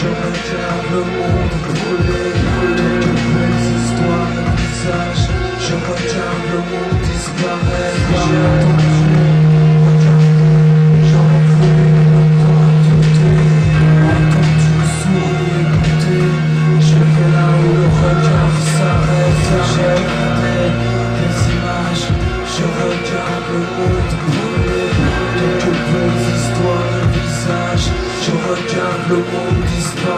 regarde le monde brûler de belles histoires et visages. Je regarde le monde disparaître. J'ai attendu, j'en voulu ne pas douter. Entendu sourire, écouter. Je vais là où le regard s'arrête. J'ai regardé les images. Je regarde le monde brûler de belles histoires et visages. Je regarde le monde disparaître.